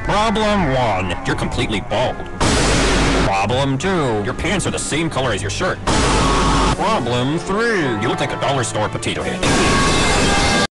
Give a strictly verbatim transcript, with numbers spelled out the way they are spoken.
Problem one, you're completely bald. Problem two, your pants are the same color as your shirt. Problem three, you look like a dollar store potato head.